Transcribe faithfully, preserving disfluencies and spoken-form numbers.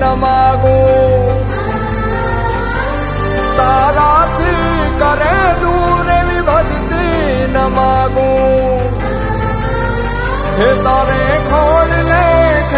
માગું, તારાથી કરે દૂર એવી ભક્તિ ન માગું. હે તારે ખોલ લે